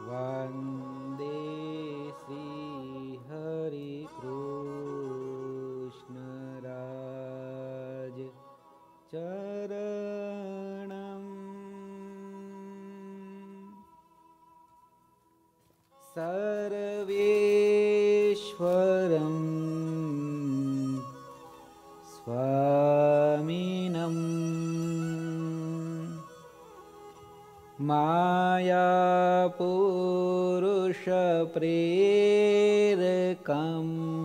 वन्दे श्रीहरिकृष्णराज चरणम् सर्वेश्वरं स्वामिनं मायापुरुषप्रेरकं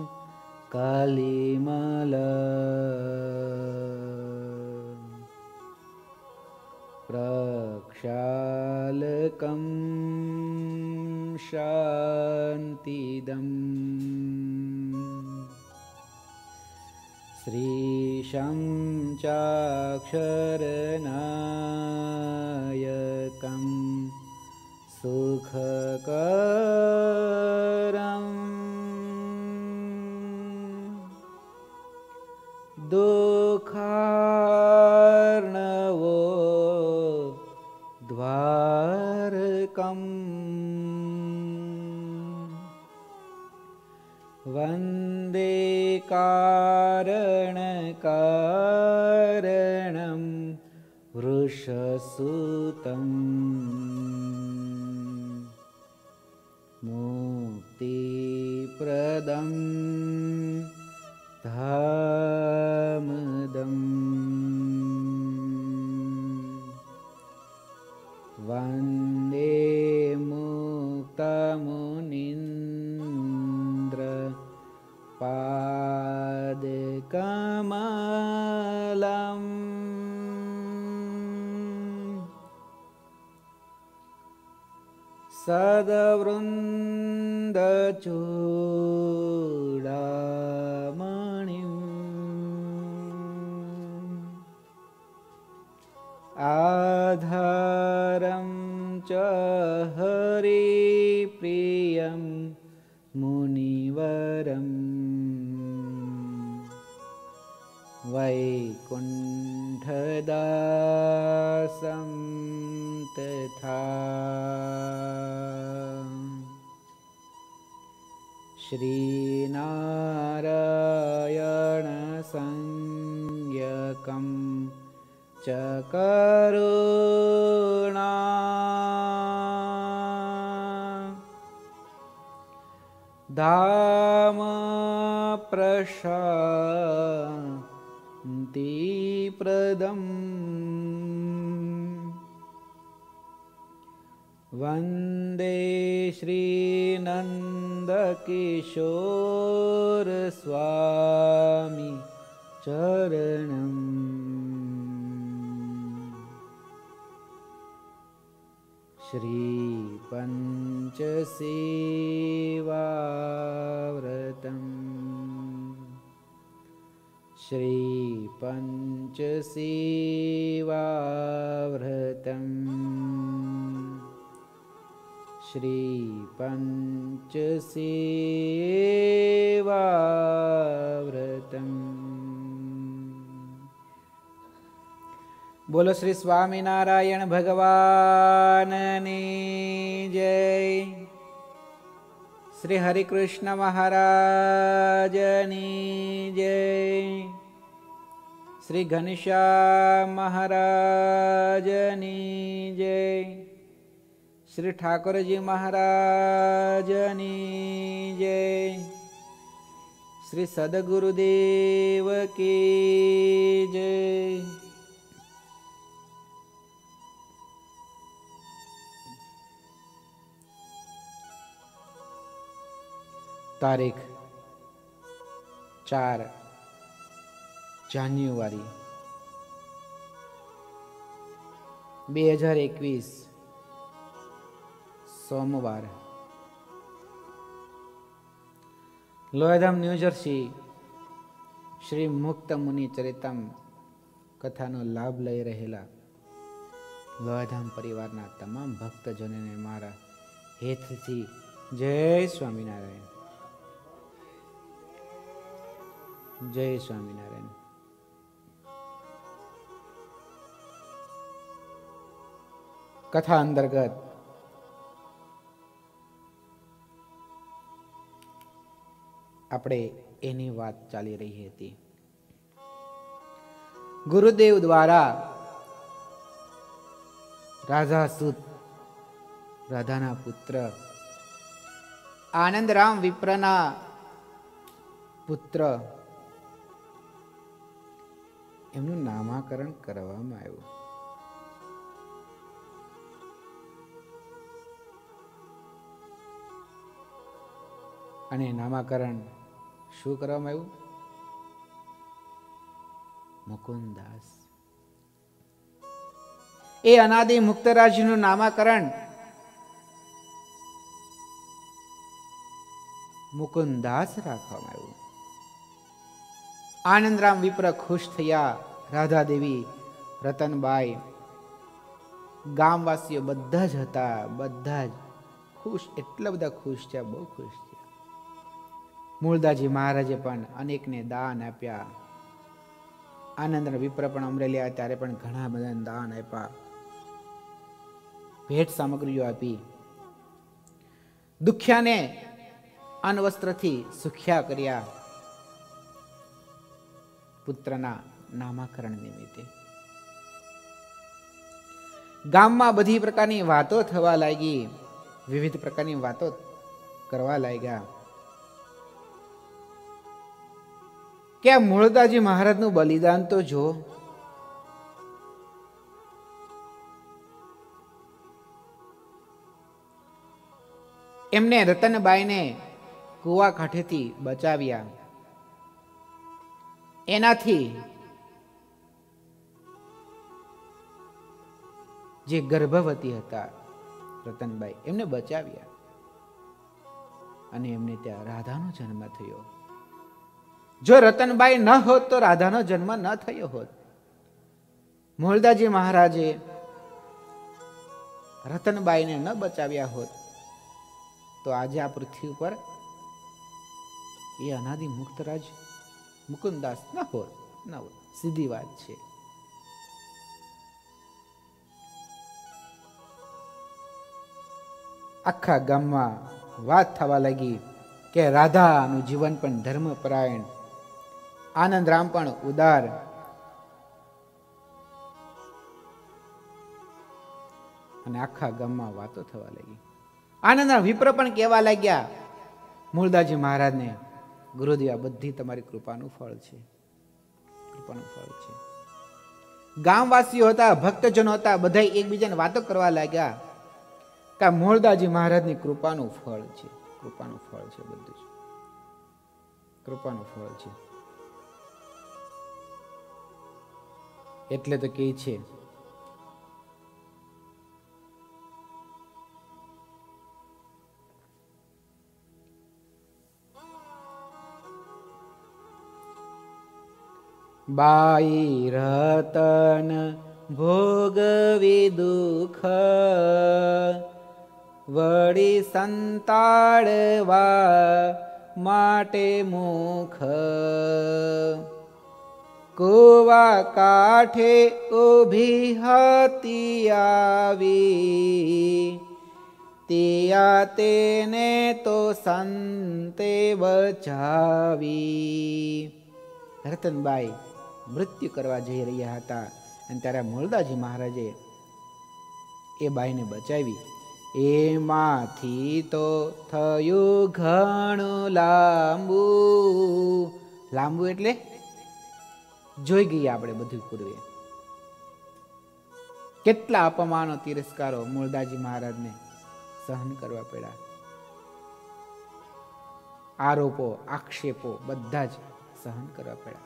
कलिमल प्रक्षालकं शान्तिदम् श्रीशं चाक्षरनायकं सुखकरम् दुःखार्णवो द्वारकम् वन्दे कारणकारणं वृषसुतं मुक्तिप्रदं धामदम् वन्दे मुक्तमुनीन्द्र पादकमलम् सद्वृन्दचूडामणिम् आधारं च हरिप्रियं मुनिवरम् वैकुण्ठदासं तथा श्रीनारायणसंज्ञकं च करुणा धाम प्रशान्तिप्रदम् वन्दे श्रीनन्दकिशोरस्वामी चरणम् श्रीपञ्चसेवाव्रतम् श्रीपञ्चसेवाव्रतम् श्रीपञ्चसेवाव्रतम्। बोलो श्री स्वामीनारायण भगवान ने जय। श्री हरिकृष्ण महाराज ने जय। श्री घनश्याम महाराज ने जय। श्री ठाकुर जी महाराज ने जय। श्री सद्गुरुदेव की जय। तारीख 4 જાન્યુઆરી 2021 સોમવાર લોયાધામ ન્યૂજર્સી શ્રી મુક્ત મુનિ ચરિતમ કથાનો લાભ લઈ રહેલા લોયાધામ પરિવારના તમામ ભક્તજનોને મારા હેતથી જય સ્વામિનારાયણ। जय स्वामीनारायण। कथा अंतर्गत આપણે એની વાત ચાલી રહી હતી. ગુરુદેવ દ્વારા રાધાસુત, રાધાના પુત્ર આનંદરામ વિપ્રના પુત્ર, એમનું નામાકરણ કરવામાં આવ્યું. અને નામાકરણ શું કરવામાં આવ્યું? મુકુંદાસ. એ અનાદિ મુક્તરાજનું નામાકરણ મુકુંદાસ રાખવામાં આવ્યું. આનંદરામ વિપ્ર ખુશ થયા. રાધા દેવી, રતનબાઈ, ગામવાસીઓ બધા જ હતા, બધા જ ખુશ, એટલા બધા ખુશ થયા, બહુ ખુશ થયા. મૂળદાસજી મહારાજે પણ અનેકને દાન આપ્યા. આનંદરામ વિપ્ર પણ અમરેલી આવ્યા ત્યારે પણ ઘણા બધા દાન આપ્યા, ભેટ સામગ્રીઓ આપી. દુખ્યાને અન્ન વસ્ત્રથી સુખ્યા કર્યા પુત્રના નામાકરણ નિમિત્તે. ગામમાં બધી પ્રકારની વાતો થવા લાગી, વિવિધ પ્રકારની વાતો કરવા લાગ્યા કે આ મૂળદાસજી મહારાજનું બલિદાન તો જો, એમને રતનબાઈને કુવા કાંઠેથી બચાવ્યા. એનાથી જે ગર્ભવતી હતા રતનબાઈ, એમને બચાવ્યા અને એમને ત્યાં રાધાનો જન્મ થયો. જો રતનબાઈ ન હોત તો રાધાનો જન્મ ન થયો હોત. મૂળદાસજી મહારાજે રતનબાઈને ન બચાવ્યા હોત તો આજે આ પૃથ્વી ઉપર એ અનાદિ મુક્તરાજ મુકુંદાસ ન હોત. સીધી વાત છે. આખા ગામમાં વાત થવા લાગી કે રાધાનું જીવન પણ ધર્મપરાયણ, આનંદરામ પણ ઉદાર. અને આખા ગામમાં વાતો થવા લાગી. આનંદરામ વિપ્ર પણ કહેવા લાગ્યા મૂળદાસજી મહારાજને, ગુરુદેવ આ બધી તમારી કૃપાનું ફળ છે, કૃપાનું ફળ છે. ગામવાસીઓ હતા, ભક્તજનો હતા, બધા એકબીજાને વાતો કરવા લાગ્યા કે મૂળદાસજી મહારાજની કૃપાનું ફળ છે, કૃપાનું ફળ છે, બધું જ કૃપાનું ફળ છે. એટલે તો કહે છે બાઈ રતન ભોગવી દુઃખ, વળી સંતાડવા માટે મુખ, કુવા કાંઠે ઊભી હતી આવી, ત્યાં તેને તો સંતે બચાવી. રતનબાઈ મૃત્યુ કરવા જઈ રહ્યા હતા અને ત્યારે મૂળદાસજી મહારાજે એ બાઈને બચાવી. એમાંથી તો થયું ઘણું લાંબુ. લાંબુ એટલે જોઈ ગયા આપણે બધું પૂર્વે. કેટલા અપમાનો, તિરસ્કારો મૂળદાસજી મહારાજને સહન કરવા પડ્યા. આરોપો, આક્ષેપો બધા જ સહન કરવા પડ્યા.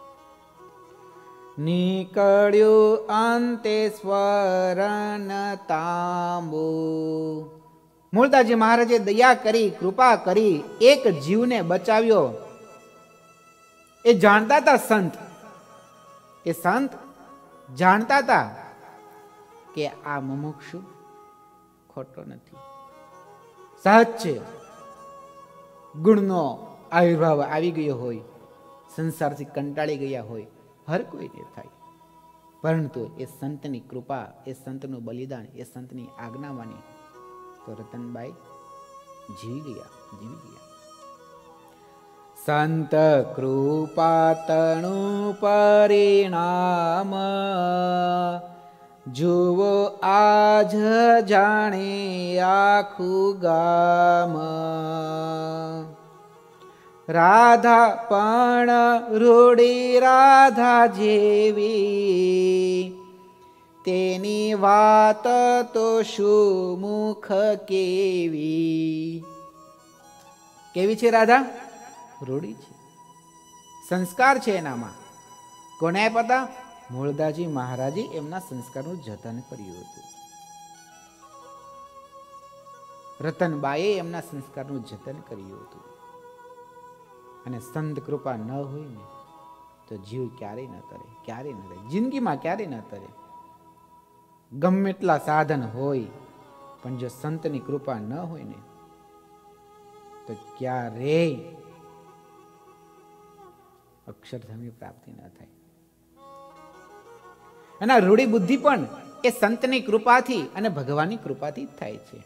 નીકળ્યું અંતે સ્વરણ તાંબુ. મૂળદાસજી મહારાજે દયા કરી, કૃપા કરી, એક જીવને બચાવ્યો. એ જાણતા હતા સંત, એ સંત જાણતા હતા કે આ મુમુક્ષુ ખોટો નથી, સહજ છે. ગુણનો આવિર્ભાવ આવી ગયો હોય, સંસારથી કંટાળી ગયા હોય, હર કોઈને થાય. પરંતુ એ સંતની કૃપા, એ સંતનું બલિદાન, એ સંતની આજ્ઞા માની તો રતનબાઈ જીવી ગયા. સંત કૃપાતણું પરિણામ જુઓ આજ જાણે આખું ગામ. રાધા પણ રૂડી રાધા જેવી, તેની વાત તો શું મુખ કેવી. કેવી છે રાધા? રૂડી છે, સંસ્કાર છે એનામાં. કોને આપ્યા હતા? મૂળદાસજી મહારાજે એમના સંસ્કારનું જતન કર્યું હતું. રતનબાઈએ એમના સંસ્કારનું જતન કર્યું હતું. અને સંત કૃપા ન હોય ને તો જીવ ક્યારેય ન તરે, ક્યારેય ન તરે, જિંદગીમાં ક્યારેય ન તરે. ગમે એટલા સાધન હોય પણ જો સંતની કૃપા ન હોય ને તો ક્યારેય અક્ષરધામની પ્રાપ્તિ ન થાય. અને રૂઢી બુદ્ધિ પણ એ સંતની કૃપાથી અને ભગવાનની કૃપાથી જ થાય છે,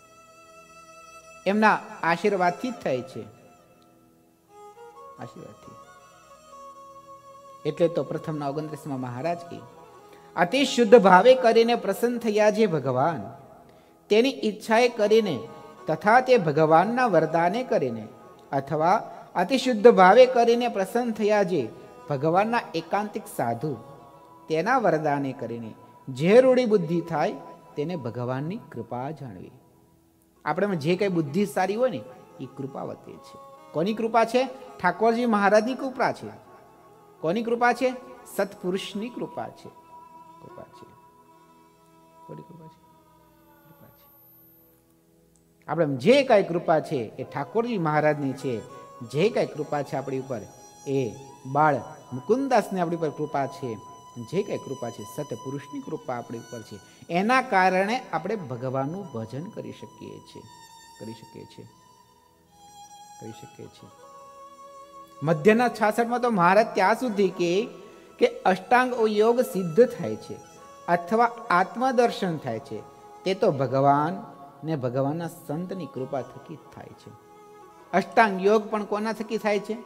એમના આશીર્વાદથી જ થાય છે, આશીર્વાદથી. એટલે તો પ્રથમના 29માં મહારાજ કે અતિ શુદ્ધ ભાવે કરીને પ્રસન્ન થયા જે ભગવાન, તેની ઈચ્છાએ કરીને તથા તે ભગવાનના વરદાને કરીને, અથવા અતિ શુદ્ધ ભાવે કરીને પ્રસન્ન થયા જે ભગવાનના એકાંતિક સાધુ, તેના વરદાને કરીને જે રૂઢી બુદ્ધિ થાય તેને ભગવાનની કૃપા જાણવી. આપણે જે કઈ બુદ્ધિ સારી હોય ને એ કૃપાવતી છે. કોની કૃપા છે? ઠાકોરજી મહારાજની કૃપા છે. કોની કૃપા છે? સત્પુરુષની કૃપા છે. કૃપા છે. કોની કૃપા છે? કૃપા છે. આપણે જે કઈ કૃપા છે એ ઠાકોરજી મહારાજની છે. જે કઈ કૃપા છે આપણી ઉપર એ બાળ મુકુંદાસની આપણી પર કૃપા છે. જે કઈ કૃપા છે સત્પુરુષની કૃપા આપણી ઉપર છે. એના કારણે આપણે ભગવાનનું ભજન કરી શકીએ છીએ, કરી શકીએ છીએ, કરી શકીએ છીએ. મધ્યના 66માં તો મહારાજ ત્યાં સુધી કે અષ્ટાંગ યોગ સિદ્ધ થાય છે અથવા આત્મદર્શન થાય છે તે તો ભગવાન ને ભગવાનના સંતની કૃપા થકી થાય છે. અષ્ટાંગ યોગ પણ કોના થકી થાય છે?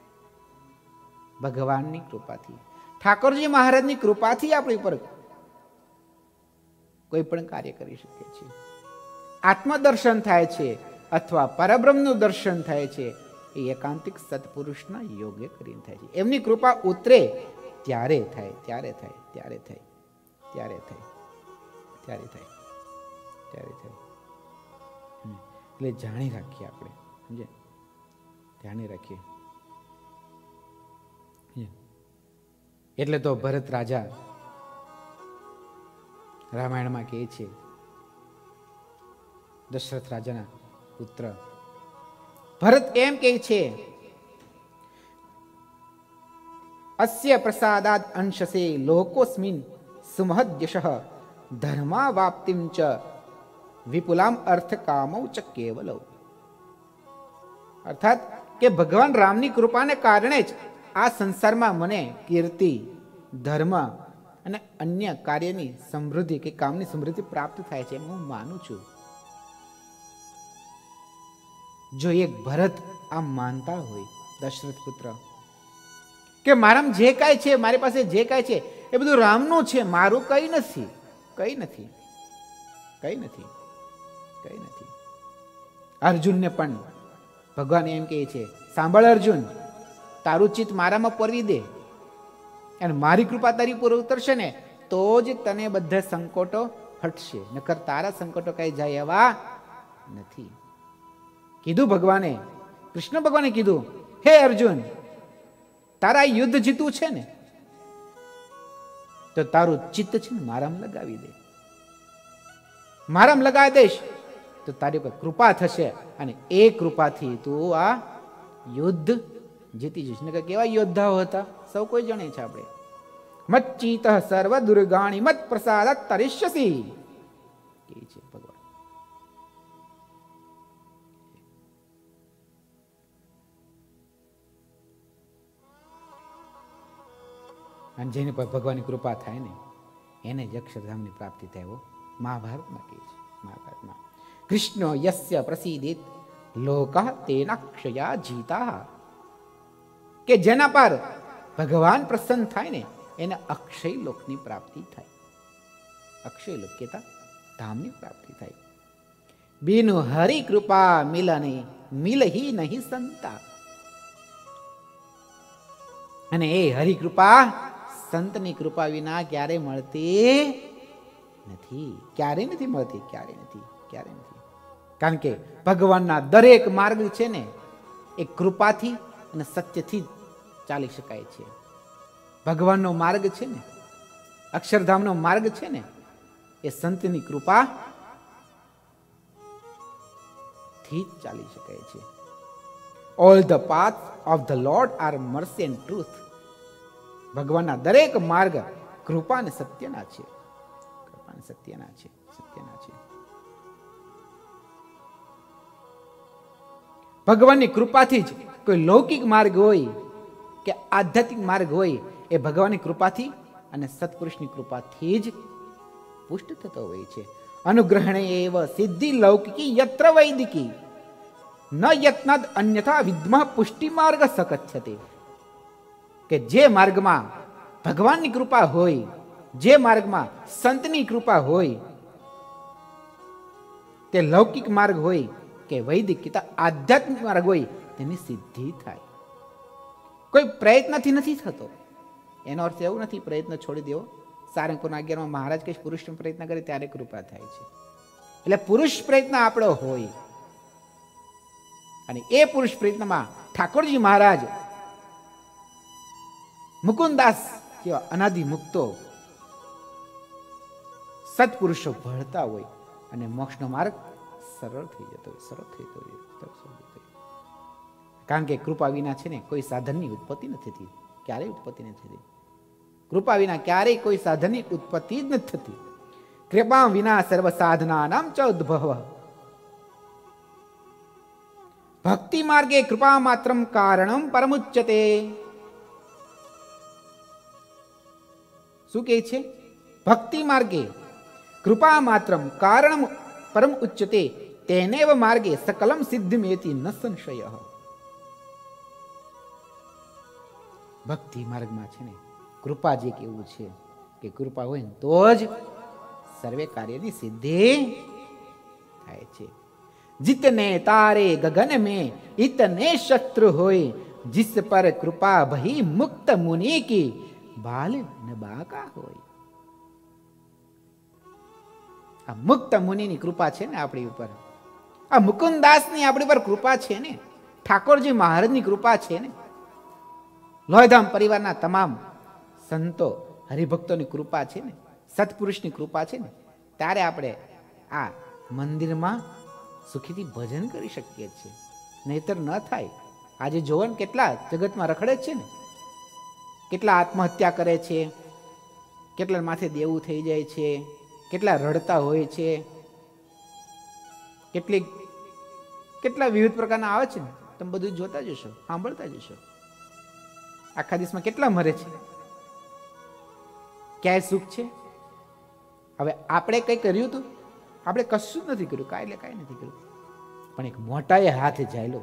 ભગવાનની કૃપાથી. ઠાકોરજી મહારાજની કૃપાથી આપણી ઉપર કોઈ પણ કાર્ય કરી શકીએ છીએ. આત્મદર્શન થાય છે અથવા પરબ્રહ્મનું દર્શન થાય છે એ એકાંતિક સત્પુરુષના યોગે કરીને થાય છે. એમની કૃપા ઉતરે ત્યારે થાય, ત્યારે થાય, ત્યારે થાય, ત્યારે થાય, ત્યારે થાય, ત્યારે થાય. એટલે જાણી રાખીએ આપણે, સમજે, જાણી રાખીએ. એટલે તો ભરત રાજા રામાયણમાં કહે છે, દશરથ રાજાના પુત્ર ભરત એમ કહે છે, અસ્ય પ્રસાદાદ અંશસે લોકોસ્મિન સુમહદ્યશઃ ધર્મા વાપ્તિમ ચ વિપુલામ અર્થ કામૌ ચ કેવલૌ. અર્થાત કે ભગવાન રામની કૃપાને કારણે જ આ સંસારમાં મને કીર્તિ, ધર્મ અને અન્ય કાર્યની સમૃદ્ધિ કે કામની સમૃદ્ધિ પ્રાપ્ત થાય છે એમ હું માનું છું. જો એક ભરત આમ માનતા હોય, દશરથ પુત્ર, કે મારામાં જે કાંઈ છે, મારી પાસે જે કાંઈ છે એ બધું રામનું છે, મારું કઈ નથી, કઈ નથી, કઈ નથી, કઈ નથી. અર્જુનને પણ ભગવાન એમ કહે છે, સાંભળ અર્જુન, તારું ચિત્ત મારામાં પરવી દે અને મારી કૃપા તારી ઉપર ઉતરશે ને તો જ તને બધા સંકટો હટશે, નકર તારા સંકટો કઈ જાય એવા નથી. કીધું ભગવાને, કૃષ્ણ ભગવાને કીધું, હે અર્જુન, તારા યુદ્ધ જીતવું છે ને તો તારું ચિત્ત છે ને મારામાં લગાવી દે. મારામાં લગાવી દઈશ તો તારી પર કૃપા થશે અને એ કૃપાથી તું આ યુદ્ધ જીતી જઈશ. નકર કેવા યોદ્ધાઓ હતા સૌ કોઈ જાણે છે આપણે. મત ચિત્ત સર્વ દુર્ગાણી મત પ્રસાદ તરિષ્યસી કે છે ભગવાન. અને જેની પર ભગવાનની કૃપા થાય ને એને જ અક્ષરધામની પ્રાપ્તિ થાય. મહાભારતમાં કહે છે, મહાભારતમાં કૃષ્ણ યસ્ય પ્રસિદ્ધિત લોકઃ તેના ક્ષયા જીતા. કે જેના પર ભગવાન પ્રસન્ન થાય ને એને અક્ષય લોકની પ્રાપ્તિ થાય. અક્ષય લોક કેતા ધામની પ્રાપ્તિ થાય. બીનુ હરિ કૃપા મિલને મિલહી નહીં સંતા. અને એ હરિ કૃપા સંતની કૃપા વિના ક્યારે મળતી નથી. ક્યારે નથી મળતી. ક્યારે નથી. ક્યારે નથી. કારણ કે ભગવાનના દરેક માર્ગ છે ને એ કૃપાથી અને સત્યથી ચાલી શકાય છે. ભગવાનનો માર્ગ છે ને, અક્ષરધામનો માર્ગ છે ને, એ સંતની કૃપા થી જ ચાલી શકાય છે. All the path of the lord are mercy and truth. ભગવાનના દરેક માર્ગ કૃપા અને સત્યના છે. કૃપા અને સત્યના છે. સત્યના છે. ભગવાનની કૃપાથી જ કોઈ લૌકિક માર્ગ હોય કે આધ્યાત્મિક માર્ગ હોય એ ભગવાનની કૃપાથી અને સત્પુરુષની કૃપાથી જ પુષ્ટ થતો હોય છે. અનુગ્રહણે એવ સિદ્ધિ લૌકિકી યત્ર વૈદિકી ન યત્નદ અન્યથા વિદ્મા પુષ્ટિ માર્ગ સકથ્યતે. કે જે માર્ગમાં ભગવાનની કૃપા હોય, જે માર્ગમાં સંતની કૃપા હોય, તે લૌકિક માર્ગ હોય કે વૈદિક કે આધ્યાત્મિક માર્ગ હોય, તેની સિદ્ધિ થાય. કોઈ પ્રયત્નથી નથી થતો. એનો અર્થ એવું નથી પ્રયત્ન છોડી દેવો. સારંગપુરના 11માં મહારાજ કઈ પુરુષ પ્રયત્ન કરે ત્યારે કૃપા થાય છે. એટલે પુરુષ પ્રયત્ન આપણો હોય અને એ પુરુષ પ્રયત્નમાં ઠાકોરજી મહારાજ મુકુંદાસ જેવા અનાદિ મુક્તો સત્પુરુષો ભળતા હોય અને મોક્ષનો માર્ગ સરળ થઈ જતો હોય. સરળ થઈ જતો હોય. કારણ કે કૃપા વિના છે ને કોઈ સાધનની ઉત્પત્તિ નથી થતી. ક્યારેય ઉત્પત્તિ નથી થતી. કૃપા વિના ક્યારેય કોઈ સાધનની ઉત્પત્તિ જ નથી થતી. કૃપા વિના સર્વ સાધનાનામ ચ ઉદ્ભવ. ભક્તિ માર્ગે કૃપા માત્રમ કારણમ પરમુચ્યતે. શું કહે છે? ભક્તિ માર્ગે કૃપા માત્રમ કારણમ પરમ ઉચ્યતે તેનેવ માર્ગે સકલમ સિદ્ધિમેતિ ન સંશય. ભક્તિ માર્ગમાં છે ને કૃપા જે કેવું છે કે કૃપા હોય ને તો જ સર્વે કાર્યની સિદ્ધિ થાય છે. જીતને તારે ગગન में इतने शत्रु होय जिस पर कृपा भई मुक्त मुनि की बाल न बाका હોય. આ મુક્ત મુનિની કૃપા છે ને આપણી ઉપર, આ મુકુંદાસની આપણી પર કૃપા છે ને, ઠાકોરજી મહારાજની કૃપા છે ને, લોહીધામ પરિવારના તમામ સંતો હરિભક્તોની કૃપા છે ને, સત્પુરુષની કૃપા છે ને, ત્યારે આપણે આ મંદિરમાં સુખીથી ભજન કરી શકીએ છીએ. નહીતર ન થાય. આજે જોવો ને કેટલા જગતમાં રખડે છે ને, કેટલા આત્મહત્યા કરે છે, કેટલા માથે દેવું થઈ જાય છે, કેટલા રડતા હોય છે, કેટલા વિવિધ પ્રકારના આવે છે ને, તમે બધું જોતા જશો, સાંભળતા જશો. આખા દિવસમાં કેટલા મરે છે, ક્યાંય સુખ છે? હવે આપણે કઈ કર્યું હતું? આપણે કશું જ નથી કર્યું. કાંઈ નથી કર્યું, પણ એક મોટાએ હાથે જાયલો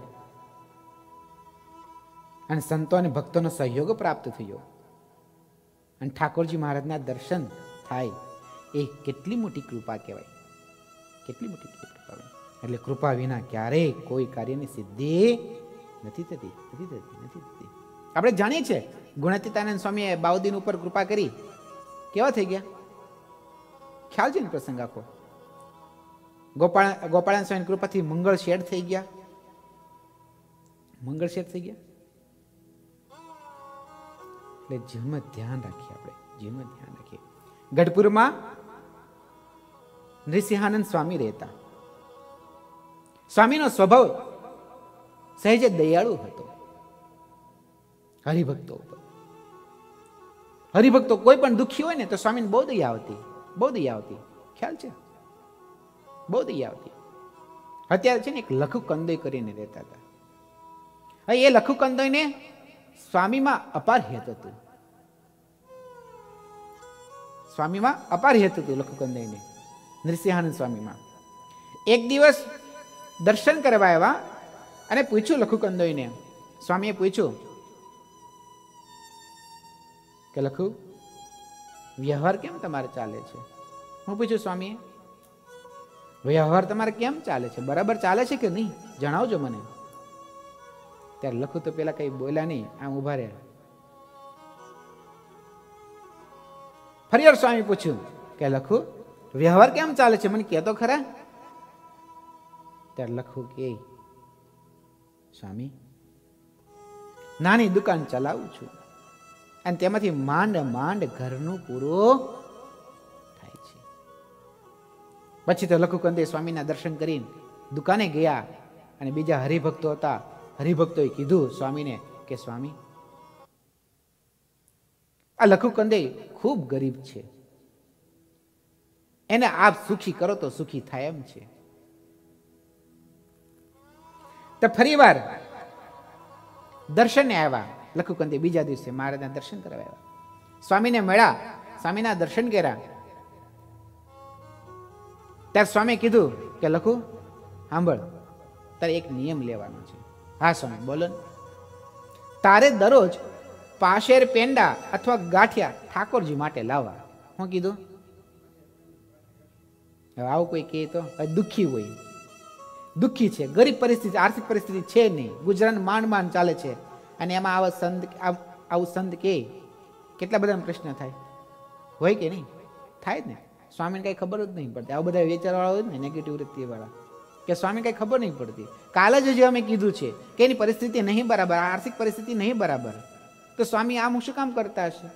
અને સંતો અને ભક્તોનો સહયોગ પ્રાપ્ત થયો અને ઠાકોરજી મહારાજના દર્શન થાય. એ કેટલી મોટી કૃપા કહેવાય. કેટલી મોટી કૃપા. એટલે કૃપા વિના ક્યારેય કોઈ કાર્યની સિદ્ધિ નથી થતી. આપણે જાણીએ છીએ ગુણાતીતાનંદ સ્વામીએ બાઉદીન ઉપર કૃપા કરી, કેવા થઈ ગયા? ખ્યાલ છે ને પ્રસંગ આખો. ગોપાળાન સ્વામી કૃપાથી મંગળ શેઠ થઈ ગયા. મંગળ શેઠ થઈ ગયા. એટલે જીવનમાં ધ્યાન રાખીએ. આપણે જીવનમાં ધ્યાન રાખીએ. ગઢપુરમાં નૃસિંહાનંદ સ્વામી રહેતા. સ્વામીનો સ્વભાવ સહેજે દયાળુ હતો હરિભક્તો ઉપર. હરિભક્તો કોઈ પણ દુઃખી હોય ને તો સ્વામીને બહુ દયા આવતી, બહુ દયા આવતી. ખ્યાલ છે? બહુ દયા આવતી. અત્યારે છે ને એક લખુ કંદોઈ કરીને રહેતા હતા. હવે એ લખુ કંદોઈને સ્વામીમાં અપાર હેત હતું. સ્વામીમાં અપાર હેત હતું લખુ કંદોઈને, નૃસિંહાનંદ સ્વામીમાં. એક દિવસ દર્શન કરવા આવ્યા અને પૂછ્યું લખુ કંદોઈને. સ્વામીએ પૂછ્યું કે લખુ વ્યવહાર કેમ તમારે ચાલે છે? હું પૂછ્યું સ્વામીએ, વ્યવહાર તમારે કેમ ચાલે છે? બરાબર ચાલે છે કે નહીં? જણાવજો મને. ત્યારે લખુ તો પેલા કઈ બોલ્યા નહીં, આમ ઉભા રહ્યા. ફરી સ્વામી પૂછ્યું કે લખુ વ્યવહાર કેમ ચાલે છે, મને કહેતો ખરા? ત્યારે લખુ કે સ્વામી, નાની દુકાન ચલાવું છું અને તેમાંથી માંડ માંડ ઘરનું પૂરું થાય છે. પછી તો લખુ કંદે સ્વામીના દર્શન કરીને દુકાને ગયા અને બીજા હરિભક્તો હતા, હરિભક્તોએ કીધું સ્વામીને કે સ્વામી, આ લખુ કંદે ખૂબ ગરીબ છે, એને આપ સુખી કરો તો સુખી થાય એમ છે. તો ફરી વાર દર્શને આવ્યા લખુ કંદે. બીજા દિવસે મહારાજના દર્શન કરવા આવ્યા, સ્વામીને મળ્યા, સ્વામીના દર્શન કર્યા. ત્યારે સ્વામી કીધું કે લખુ સાંભળ, તારે એક નિયમ લેવાનો છે. હા સ્વામી બોલો. તારે દરરોજ પાશેર પેંડા અથવા ગાંઠિયા ઠાકોરજી માટે લાવવા. હું કીધું? આવું કોઈ કહે તો દુઃખી હોય, દુઃખી છે, ગરીબ પરિસ્થિતિ, આર્થિક પરિસ્થિતિ છે નહીં, ગુજરાત માંડ માંડ ચાલે છે, અને એમાં આવું સંત કે કેટલા બધા પ્રશ્ન થાય, હોય કે નહીં? થાય જ ને. સ્વામીને કઈ ખબર જ નહીં પડતી. આવા બધા વિચારવાળા હોય ને, નેગેટિવ વૃત્તિ વાળા, કે સ્વામી કઈ ખબર નહીં પડતી. કાલે જ અમે કીધું છે કે એની પરિસ્થિતિ નહીં બરાબર, આર્થિક પરિસ્થિતિ નહીં બરાબર, તો સ્વામી આમ શું કામ કરતા હશે?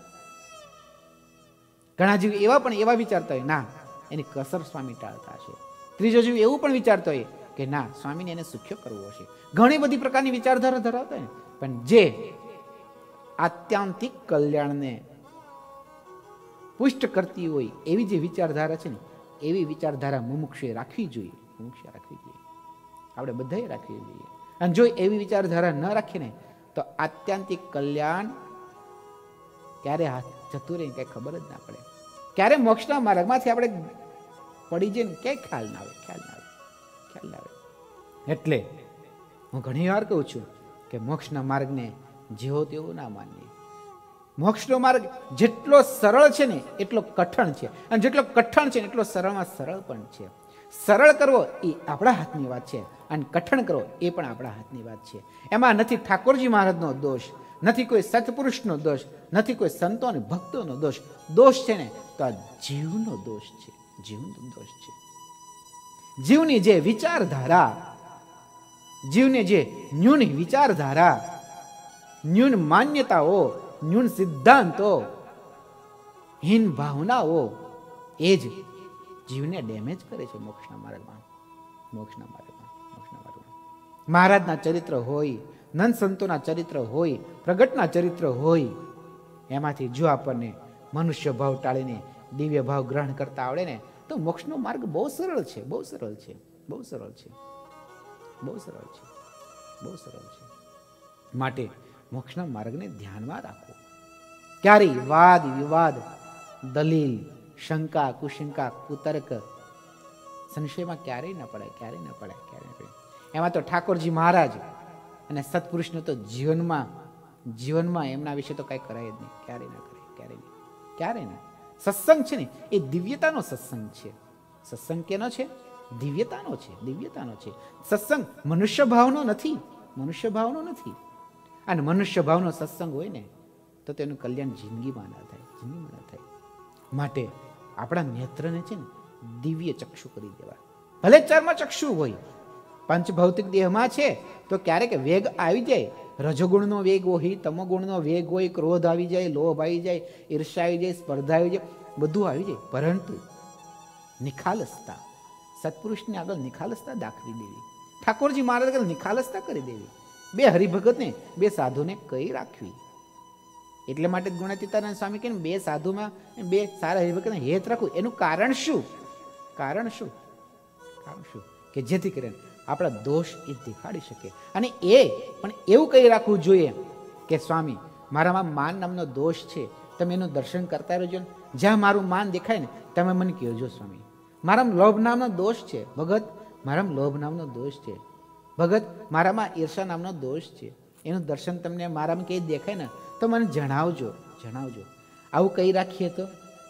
ઘણા જીવ એવા પણ એવા વિચારતા હોય, ના એની કસર સ્વામી ટાળતા હશે. ત્રીજો જીવ એવું પણ વિચારતો હોય કે ના સ્વામીને એને સુખ્ય કરવો હશે. ઘણી બધી પ્રકારની વિચારધારા ધરાવતા હોય, પણ જે આત્યંતિક કલ્યાણને પુષ્ટ કરતી હોય એવી જે વિચારધારા છે ને, એવી વિચારધારા મુમુક્ષે રાખવી જોઈએ. મુમુક્ષે રાખવી જોઈએ, આપણે બધાએ રાખવી જોઈએ. અને જો એવી વિચારધારા ન રાખીને તો આત્યંતિક કલ્યાણ ક્યારે હાથ જતું રહે કઈ ખબર જ ના પડે. ક્યારે મોક્ષના માર્ગમાંથી આપણે પડી જઈને ક્યાંય ખ્યાલ ના આવે. એટલે હું ઘણી વાર કહું છું કે મોક્ષના માર્ગને જેવો તેવો ના માનીએ. મોક્ષનો માર્ગ જેટલો સરળ છે ને એટલો કઠણ છે, અને જેટલો કઠણ છે ને એટલો સરળમાં સરળ પણ છે. સરળ કરવો એ આપણા હાથની વાત છે, અને કઠણ કરવો એ પણ આપણા હાથની વાત છે. એમાં નથી ઠાકોરજી મહારાજનો દોષ, નથી કોઈ સત્પુરુષનો દોષ, નથી કોઈ સંતો અને ભક્તોનો દોષ. દોષ છે ને તો આ જીવનો દોષ છે, જીવનો દોષ છે. જીવની જે વિચારધારા, જીવને જે ન્યૂન વિચારધારા, ન્યૂન માન્યતાઓ, ન્યૂન સિદ્ધાંતો, હીન ભાવનાઓ, એ જ જીવને ડેમેજ કરે છે મોક્ષના માર્ગમાં. મહારાજના ચરિત્ર હોય, નંદ સંતોના ચરિત્ર હોય, પ્રગટના ચરિત્ર હોય, એમાંથી જો આપણને મનુષ્ય ભાવ ટાળીને દિવ્ય ભાવ ગ્રહણ કરતા આવડે ને તો મોક્ષનો માર્ગ બહુ સરળ છે, બહુ સરળ છે, બહુ સરળ છે, બહુ સરળ છે, બહુ સરળ છે. માટે મોક્ષના માર્ગને ધ્યાનમાં રાખો. ક્યારેય વાદ વિવાદ, દલીલ, શંકા, કુશંકા, કુતર્ક, સંશયમાં ક્યારેય ન પડાય, ક્યારેય ન પડાય, ક્યારેય ન પડાય. એમાં તો ઠાકોરજી મહારાજ અને સત્પુરુષને તો જીવનમાં એમના વિશે તો કઈ કરાય જ નહીં, ક્યારેય ના કરાય, ક્યારેય નહીં, ક્યારેય ના. સત્સંગ છે ને એ દિવ્યતાનો સત્સંગ છે. સત્સંગ કેનો છે? દિવ્યતાનો છે, દિવ્યતાનો છે. સત્સંગ મનુષ્ય ભાવનો નથી, મનુષ્ય ભાવનો નથી. અને મનુષ્ય ભાવનો સત્સંગ હોય ને તો તેનું કલ્યાણ જિંદગીમાં ના થાય, જિંદગીમાં ના થાય. માટે આપણા નેત્રને છે ને દિવ્ય ચક્ષુ કરી દેવા. ભલે ચર્મ ચક્ષુ હોય, પંચભૌતિક દેહમાં છે તો ક્યારેક વેગ આવી જાય, રજોગુણનો વેગ હોય, તમોગુણનો વેગ હોય, ક્રોધ આવી જાય, લોભ આવી જાય, ઈર્ષ્યા આવી જાય, સ્પર્ધા આવી જાય, બધું આવી જાય. પરંતુ નિખાલસતા, સત્પુરુષની આગળ નિખાલસતા દાખવી દેવી, ઠાકોરજી મહારાજ આગળ નિખાલસતા કરી દેવી, બે હરિભગતને, બે સાધુને કઈ રાખવી. એટલે માટે ગુણાતીતાનંદ સ્વામી કહે બે સાધુમાં બે સારા હરિભક્તને હેત રાખવું. એનું કારણ શું? કારણ શું? કારણ શું? કે જેથી કરીને આપણા દોષ એ દેખાડી શકે. અને એ પણ એવું કહી રાખવું જોઈએ કે સ્વામી મારામાં માન નામનો દોષ છે, તમે એનું દર્શન કરતા રહેજો ને. જ્યાં મારું માન દેખાય ને તમે મને કહેજો સ્વામી મારામાં લોભ નામનો દોષ છે, ભગત મારામાં લોભ નામનો દોષ છે, ભગત મારામાં ઈર્ષા નામનો દોષ છે, એનું દર્શન તમને મારામાં કંઈ દેખાય ને તો મને જણાવજો, જણાવજો. આવું કઈ રાખીએ તો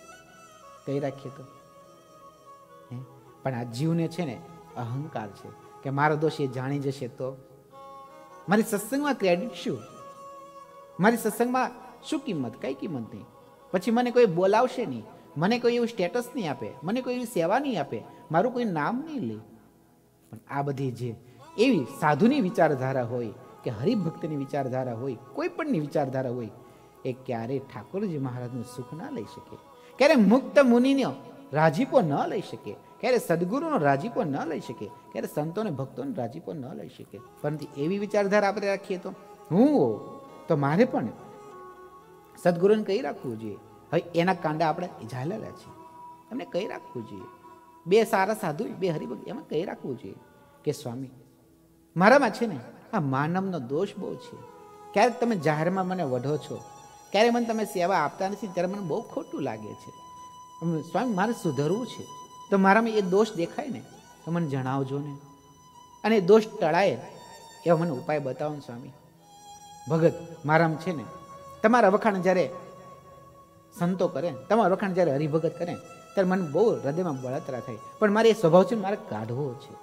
પણ આ જીવને છે ને અહંકાર છે કે મારો દોષ એ જાણી જશે તો મારી સત્સંગમાં ક્રેડિટ શું, મારી સત્સંગમાં શું કિંમત, કઈ કિંમત નહીં. પછી મને કોઈ બોલાવશે નહીં, મને કોઈ એવું સ્ટેટસ નહીં આપે, મને કોઈ એવી સેવા નહીં આપે, મારું કોઈ નામ નહીં લે. પણ આ બધી જે એવી સાધુની વિચારધારા હોય કે હરિભક્તની વિચારધારા હોય, કોઈ પણની વિચારધારા હોય, એ ક્યારેય ઠાકોરજી મહારાજનું સુખ ના લઈ શકે, ક્યારે મુક્ત મુનિનો રાજીપો ન લઈ શકે, ક્યારે સદગુરુનો રાજીપો ન લઈ શકે, ક્યારે સંતોને ભક્તોનો રાજીપો ન લઈ શકે. પરંતુ એવી વિચારધારા આપણે રાખીએ તો મારે પણ સદગુરુને કઈ રાખવું જોઈએ. હવે એના કાંડા આપણે ઝાલેલા છે, એમને કઈ રાખવું જોઈએ. બે સારા સાધુ, બે હરિભક્ત, એમાં કઈ રાખવું જોઈએ કે સ્વામી મારામાં છે ને આ માનવનો દોષ બહુ છે. ક્યારેક તમે જાહેરમાં મને વઢો છો, ક્યારેક મને તમે સેવા આપતા નથી, ત્યારે મને બહુ ખોટું લાગે છે. સ્વામી મારે સુધરવું છે, તો મારામાં એ દોષ દેખાય ને તો મને જણાવજો ને, અને એ દોષ ટળાય એવો મને ઉપાય બતાવો ને સ્વામી. ભગત મારામાં છે ને તમારા વખાણ જ્યારે સંતો કરે, તમારા વખાણ જ્યારે હરિભગત કરે, ત્યારે મને બહુ હૃદયમાં બળતરા થાય. પણ મારે એ સ્વભાવ છે મારે કાઢવો છે,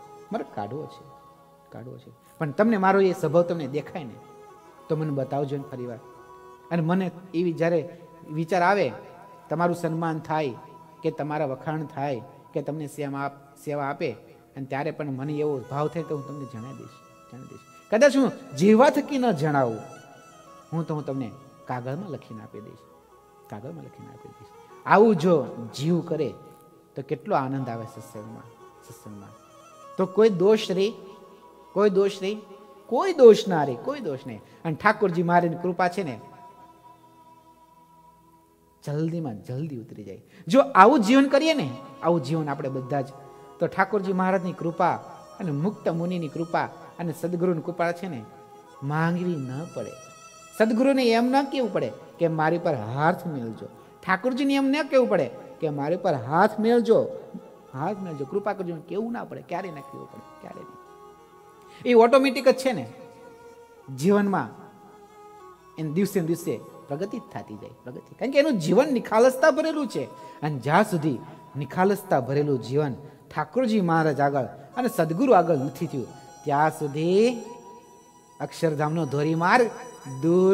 પણ તમને મારો એ સ્વભાવ તમને દેખાય ને તો મને બતાવજો ને ફરી વાર. અને મને એવી જ્યારે વિચાર આવે, તમારું સન્માન થાય કે તમારા વખાણ થાય કે તમને સેવા આપે, અને ત્યારે પણ મને એવો ભાવ થાય તો હું તમને જણાવી દઈશ. કદાચ હું જીવવા થકી ન જણાવું, હું તમને કાગળમાં લખીને આપી દઈશ. આવું જો જીવ કરે તો કેટલો આનંદ આવે સત્સંગમાં. તો કોઈ દોષ ના રે. અને ઠાકોરજી મારી કૃપા છે ને જલ્દીમાં જલ્દી ઉતરી જાય. જો આવું જીવન કરીએ ને, આવું જીવન આપણે બધા જ, તો ઠાકોરજી મહારાજની કૃપા અને મુક્ત મુનિની કૃપા અને સદગુરુની કૃપા છે ને માંગવી ન પડે. સદગુરુને એમ ન કહેવું પડે કે મારી પર હાથ મેળજો, ઠાકોરજીને એમ ન કહેવું પડે કે મારી પર હાથ મેળજો, કૃપા કરજો, કેવું ના પડે, ક્યારે ના કહેવું પડે, ક્યારે નહીં. એ ઓટોમેટિક જ છે ને જીવનમાં એને દિવસે દિવસે પ્રગતિ થતી જાય, કારણ કે એનું જીવન નિખાલસતા ભરેલું છે. અને જ્યાં સુધી નિખાલસતા ભરેલું જીવન ઠાકોરજી મહારાજ આગળ અને સદગુરુ આગળ નથી થયું, ત્યાં સુધી અક્ષરધામનો ધોરીમાર્ગ દૂર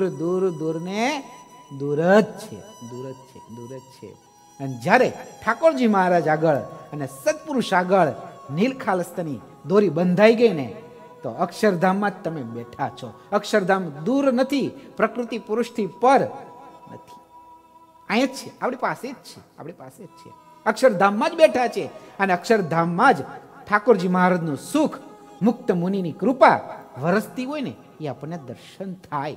જ છે. અને જ્યારે ઠાકોરજી મહારાજ આગળ અને સત્પુરુષ આગળ નીલખાલસ્તાની દોરી બંધાઈ ગઈ ને, તો અક્ષરધામમાં જ તમે બેઠા છો. અક્ષરધામ દૂર નથી, પ્રકૃતિ પુરુષથી પર નથી, અહીંયા જ છે, આપણી પાસે જ છે. અક્ષરધામમાં જ બેઠા છે, અને અક્ષરધામમાં જ ઠાકોરજી મહારાજનું સુખ, મુક્ત મુનિની કૃપા વરસતી હોય ને, એ આપણને દર્શન થાય.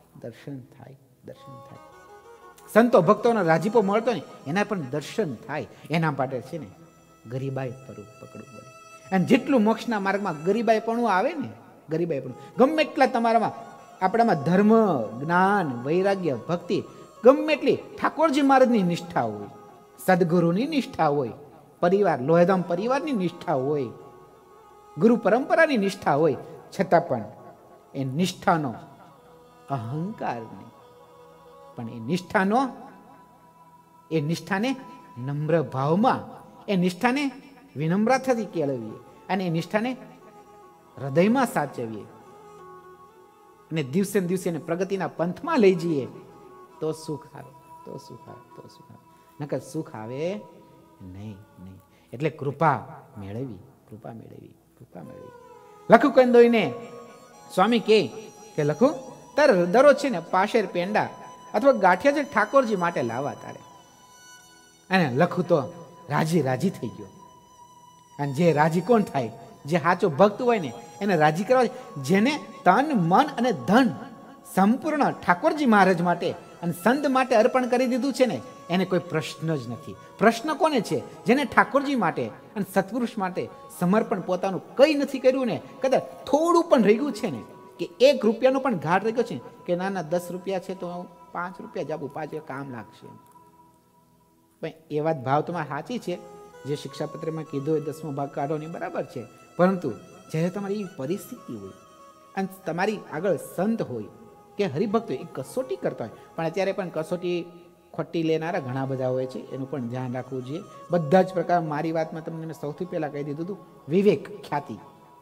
સંતો ભક્તોનો રાજીપો મળતો ને એના પણ દર્શન થાય. એના માટે છે ને ગરીબાઈ પકડવું પડે. અને જેટલું મોક્ષના માર્ગમાં ગરીબાઈપણું આવે ને, ગમે એટલા તમારામાં આપણામાં ધર્મ, જ્ઞાન, વૈરાગ્ય, ભક્તિ, ગમે એટલી ઠાકોરજી મહારાજની નિષ્ઠા હોય, સદગુરુની નિષ્ઠા હોય, પરિવાર લોહેધામ પરિવારની નિષ્ઠા હોય, ગુરુ પરંપરાની નિષ્ઠા હોય, છતાં પણ એ નિષ્ઠાનો અહંકાર નહીં, પણ એ નિષ્ઠાને નમ્ર ભાવમાં, એ નિષ્ઠાને વિનમ્રતાથી કેળવીએ, અને એ નિષ્ઠાને હૃદયમાં સાચવીએ, અને દિવસે દિવસે પ્રગતિના પંથમાં લઈ જઈએ, તો સુખ આવે. નકર સુખ આવે નહીં. એટલે કૃપા મેળવી. લખુ કંદોઈને સ્વામી કે લખુ તારે દરરોજ છે ને પાશેર પેંડા અથવા ગાંઠિયા છે ઠાકોરજી માટે લાવવા તારે. અને લખુ તો રાજી થઈ ગયો. અને જે રાજી કોણ થાય? જે સાચો ભક્ત હોય ને એને રાજી કરવા, જેને તન, મન અને ધન સંપૂર્ણ ઠાકોરજી મહારાજ માટે અને સંત માટે અર્પણ કરી દીધું છે ને, એને કોઈ પ્રશ્ન જ નથી. પ્રશ્ન કોને છે? જેને ઠાકોરજી માટે અને સત્પુરુષ માટે સમર્પણ પોતાનું કંઈ નથી કર્યું ને, કદાચ થોડું પણ રહી ગયું છે ને, કે 1 રૂપિયાનો પણ ઘાટ રહી ગયો છે કે ના 10 રૂપિયા છે તો 5 રૂપિયા જ આપું, 5 કામ લાગશે. પણ એ વાત ભાવ તમારે સાચી છે, જે શિક્ષાપત્રમાં કીધું હોય 10મો ભાગ કાઢવાની બરાબર છે. પરંતુ જ્યારે તમારી એવી પરિસ્થિતિ હોય અને તમારી આગળ સંત હોય કે હરિભક્ત હોય, એ કસોટી કરતા હોય, પણ અત્યારે પણ કસોટી ખોટી લેનારા ઘણા બધા હોય છે, એનું પણ ધ્યાન રાખવું જોઈએ. બધા જ પ્રકાર, મારી વાતમાં તમને મેં સૌથી પહેલા કહી દીધું હતું, વિવેક ખ્યાતિ.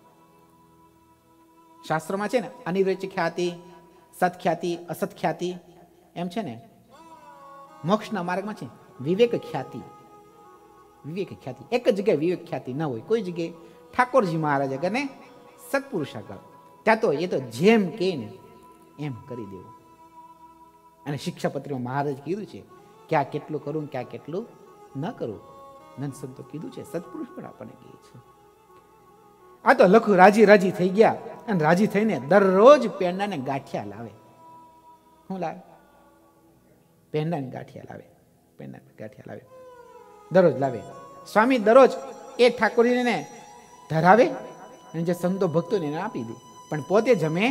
શાસ્ત્રોમાં છે ને અનિર્વચ્ય ખ્યાતિ, સત્ખ્યાતિ, અસત ખ્યાતિ, એમ છે ને મોક્ષના માર્ગમાં છે વિવેક ખ્યાતિ. વિવેક ખ્યાતિ એક જ જગ્યાએ વિવેક ખ્યાતિ ન હોય, કોઈ જગ્યાએ ઠાકોરજી મહારાજ અને સત્પુરુષ આગળ ત્યાં તો એ તો જેમ કે ને એમ કરી દેવું. અને શિક્ષાપત્રીમાં મહારાજ કીધું છે ક્યાં કેટલું કરવું, ક્યાં કેટલું ન કરવું. નંદ સંતો કીધું છે, સત્પુરુષ પણ આપણને કહે છે. આ તો લખું રાજી થઈ ગયા અને રાજી થઈને દરરોજ પેંડાને ગાંઠિયા લાવે. શું લાવે? પેંડાને ગાંઠિયા લાવે. પેંડાને ગાંઠિયા લાવે, દરરોજ લાવે. સ્વામી દરરોજ એ ઠાકોરજીને ધરાવે અને જે સંતો ભક્તોને એને આપી દે, પણ પોતે જમે.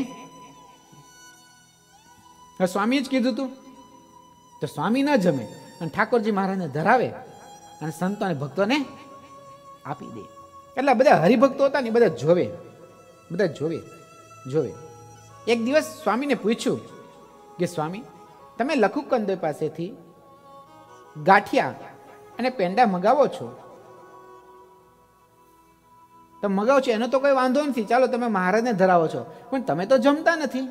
સ્વામી જ કીધું તું તો સ્વામી ન જમે અને ઠાકોરજી મહારાજને ધરાવે અને સંતો અને ભક્તોને આપી દે. એટલે બધા હરિભક્તો હતા ને બધા જોવે. એક દિવસ સ્વામીને પૂછ્યું કે સ્વામી, તમે લખુકંદોઈ પાસેથી ગાંઠિયા અને પેંડા મગાવો છો તો મગાવો છો, એનો તો કોઈ વાંધો નથી, ચાલો તમે મહારાજને ધરાવો છો, પણ તમે તો જમતા નથી.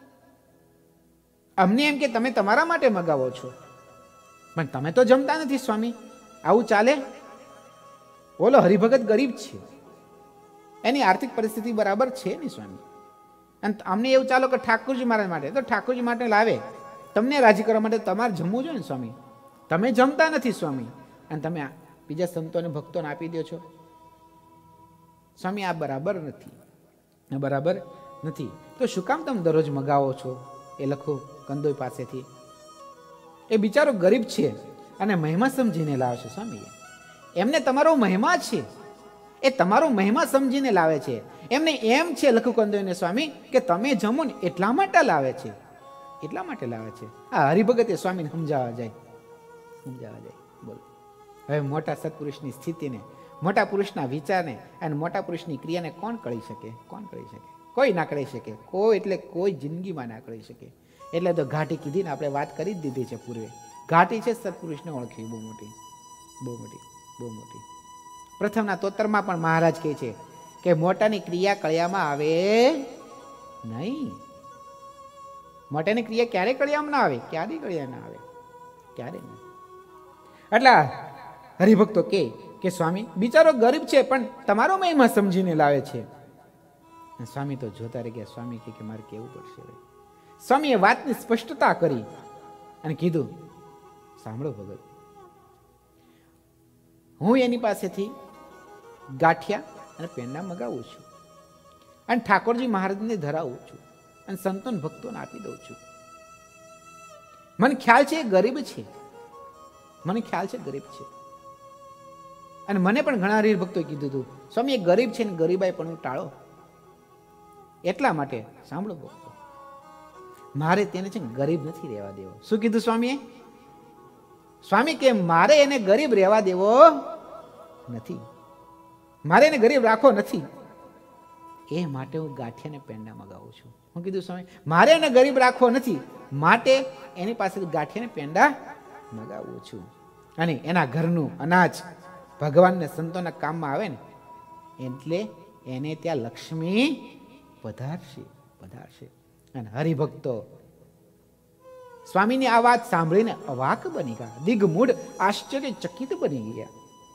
અમને એમ કે તમે તમારા માટે મગાવો છો, પણ તમે તો જમતા નથી સ્વામી, આવું ચાલે? બોલો, હરિભગત ગરીબ છે, એની આર્થિક પરિસ્થિતિ બરાબર છે ને સ્વામી, અને અમને એવું ચાલો કે ઠાકોરજી મહારાજ માટે, તો ઠાકોરજી માટે લાવે, તમને રાજી કરવા માટે તમારે જમવું જોઈએ ને સ્વામી, તમે જમતા નથી સ્વામી, અને તમે બીજા સંતોને ભક્તોને આપી દો છો. સ્વામી આ બરાબર નથી. તો શું કામ તમે દરરોજ મગાવો છો એ લખો કંદોઈ પાસેથી? એ બિચારો ગરીબ છે અને મહિમા સમજીને લાવે છે સ્વામી. એમને તમારો મહિમા છે, એ તમારો મહિમા સમજીને લાવે છે. એમને એમ છે લખુ કંદોઈને સ્વામી કે તમે જમો ને એટલા માટે લાવે છે. આ હરિભગત એ સ્વામીને સમજાવવા જાય. બોલો, હવે મોટા સત્પુરુષની સ્થિતિને, મોટા પુરુષના વિચારને અને મોટા પુરુષની ક્રિયાને કોણ કરી શકે? કોઈ ના કરી શકે. કોઈ જિંદગીમાં ના કરી શકે. એટલે તો ઘાટી કીધી ને, આપણે વાત કરી જ દીધી છે પૂર્વે. ઘાટી છે સત્પુરુષને ઓળખી, બહુ મોટી. પ્રથમના તોતરમાં પણ મહારાજ કહે છે કે મોટાની ક્રિયા કળિયામાં આવે નહીં. મોટાની ક્રિયા ક્યારે કળિયામાં ના આવે? ક્યારે કળિયા ના આવે? ક્યારે નહીં. એટલે હરિભક્તો કે સ્વામી બિચારો ગરીબ છે પણ તમારો મહિમા સમજીને લાવે છે. સ્વામી તો જોતા રહી ગયા. સ્વામી કે મારે કેવું પડશે. સ્વામીએ વાતની સ્પષ્ટતા કરી અને કીધું, સાંભળો ભગત, હું એની પાસેથી ગાંઠિયા અને પેંડા મગાવું છું અને ઠાકોરજી મહારાજને ધરાવું છું અને સંતોન ભક્તોને આપી દઉં છું. મને ખ્યાલ છે એ ગરીબ છે, અને મને પણ ઘણા હરિભક્તોએ કીધું હતું સ્વામી એ ગરીબ છે ને ગરીબાઈ પણ ટાળો. એટલા માટે સાંભળો ભક્તો, મારે તેને છે ગરીબ નથી રહેવા દેવો. શું કીધું સ્વામીએ? સ્વામી કે મારે એને ગરીબ રહેવા દેવો નથી, મારે એને ગરીબ રાખવો નથી, એ માટે હું ગાંઠિયા ને પેંડા મગાવું છું. હું કીધું સ્વામી મારે એને ગરીબ રાખવો નથી, માટે એની પાસે ગાંઠિયા ને પેંડા મગાવું છું, અને એના ઘરનું અનાજ ભગવાનને સંતોના કામમાં આવે ને એટલે એને ત્યાં લક્ષ્મી પધારશે. અને હરિભક્તો સ્વામીની આ વાત સાંભળીને અવાક બની ગયા, દિગ્મૂઢ આશ્ચર્યચકિત બની ગયા.